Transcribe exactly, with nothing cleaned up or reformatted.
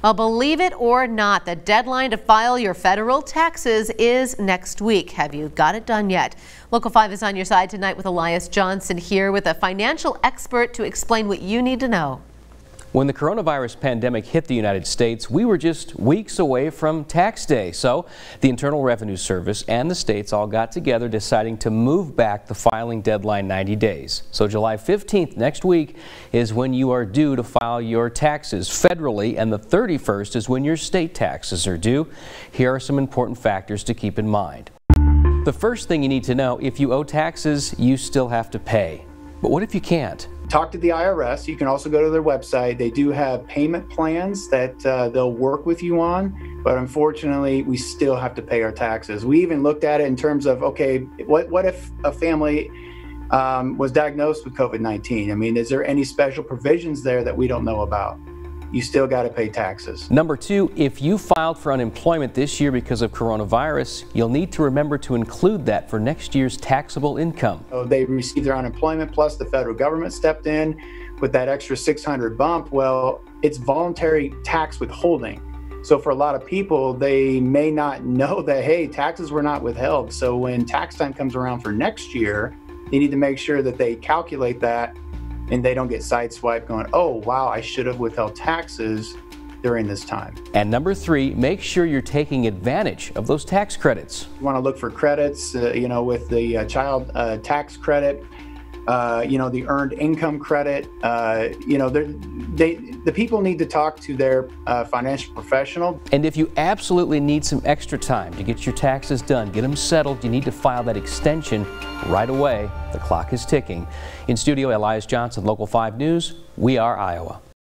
Well, believe it or not, the deadline to file your federal taxes is next week. Have you got it done yet? Local five is on your side tonight with Elias Johnson here with a financial expert to explain what you need to know. When the coronavirus pandemic hit the United States, we were just weeks away from tax day. So the Internal Revenue Service and the states all got together deciding to move back the filing deadline ninety days. So July fifteenth next week is when you are due to file your taxes federally, and the thirty-first is when your state taxes are due. Here are some important factors to keep in mind. The first thing you need to know: if you owe taxes, you still have to pay. But what if you can't? Talk to the I R S. You can also go to their website. They do have payment plans that uh, they'll work with you on, but unfortunately, we still have to pay our taxes. We even looked at it in terms of, okay, what, what if a family um, was diagnosed with COVID nineteen? I mean, is there any special provisions there that we don't know about? You still got to pay taxes. Number two, if you filed for unemployment this year because of coronavirus, you'll need to remember to include that for next year's taxable income. So they received their unemployment, plus the federal government stepped in with that extra six hundred bump. Well, it's voluntary tax withholding. So for a lot of people, they may not know that, hey, taxes were not withheld. So when tax time comes around for next year, they need to make sure that they calculate that and they don't get sideswiped going, oh, wow, I should have withheld taxes during this time. And number three, make sure you're taking advantage of those tax credits. You want to look for credits, uh, you know, with the uh, child uh, tax credit, uh, you know, the earned income credit. Uh, you know, they, the people need to talk to their uh, financial professional. And if you absolutely need some extra time to get your taxes done, get them settled, you need to file that extension right away. The clock is ticking. In studio, Elias Johnson, Local five News. We are Iowa.